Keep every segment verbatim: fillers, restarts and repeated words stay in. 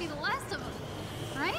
see the last of them, right?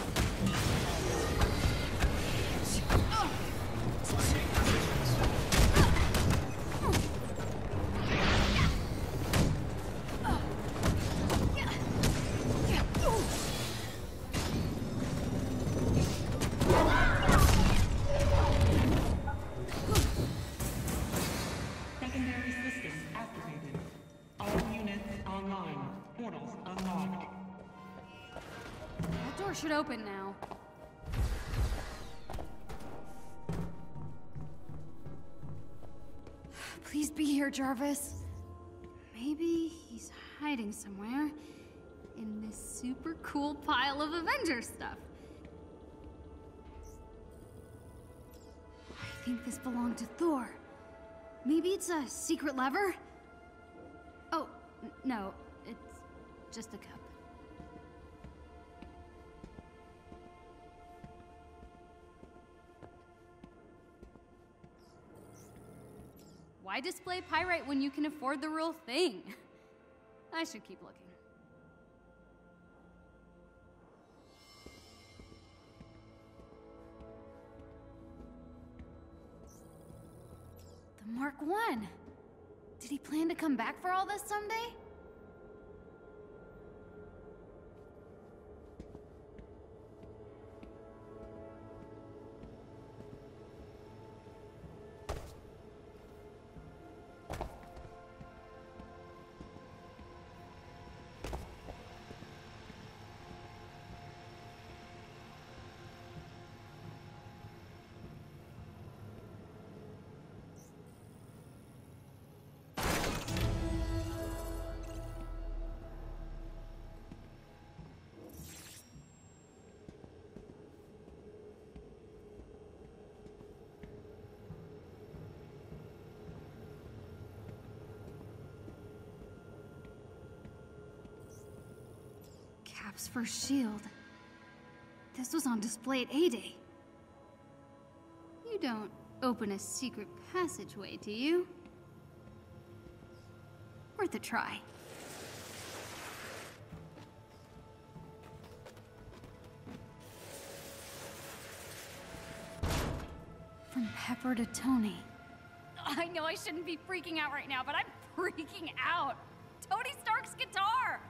Secondary system activated. All units online. Portals unlocked. That door should open now. Please be here, Jarvis. Maybe he's hiding somewhere in this super cool pile of Avengers stuff. I think this belonged to Thor. Maybe it's a secret lever? Oh, n- no, it's just a cup. Why display pyrite when you can afford the real thing? I should keep looking. The Mark One. Did he plan to come back for all this someday? Cap's first shield. This was on display at A-Day. You don't open a secret passageway, do you? Worth a try. From Pepper to Tony. I know I shouldn't be freaking out right now, but I'm freaking out. Tony Stark's guitar!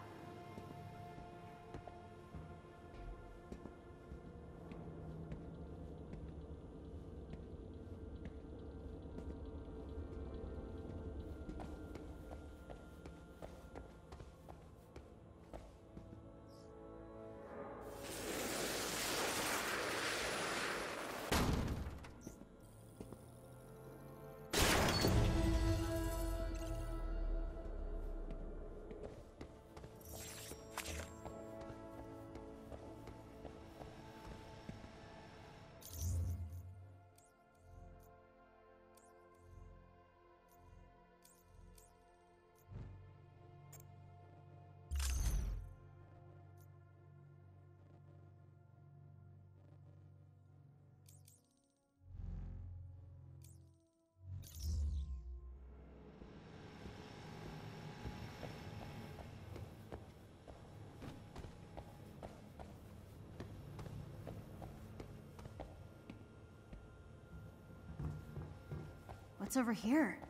What's over here?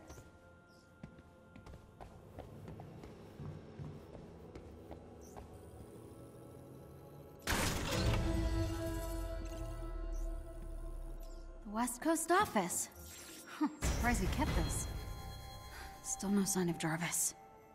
The West Coast office. Huh, surprised he kept this. Still no sign of Jarvis.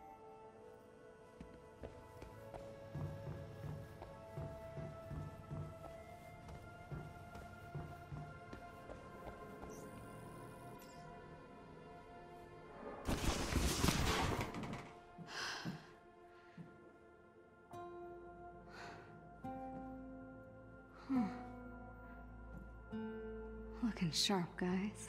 Looking sharp, guys.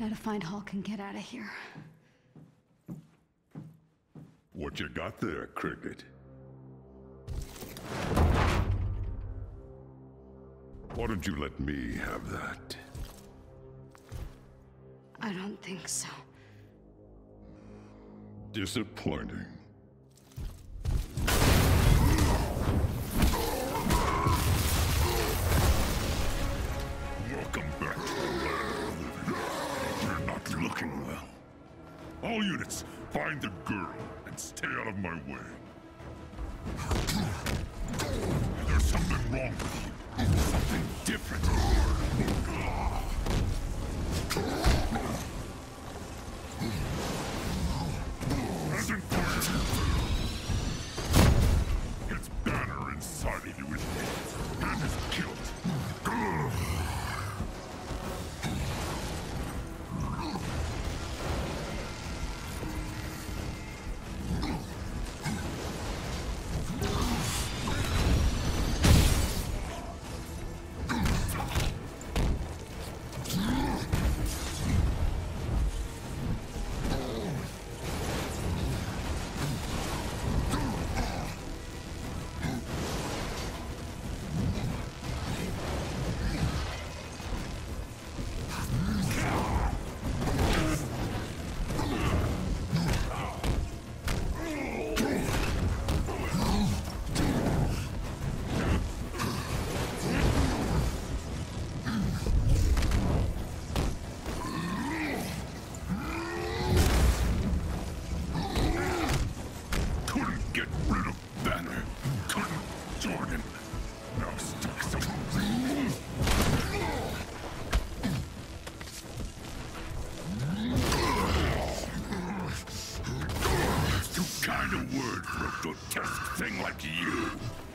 Gotta find Hulk and get out of here. What you got there, Cricket? Why don't you let me have that? I don't think so. Disappointing. Welcome back to the land of the living. You're not looking well. All units, find the girl and stay out of my way. There's something wrong with you. Something different. Hasn't its banner inside of you is dead and is killed. Kind of word for a grotesque thing like you.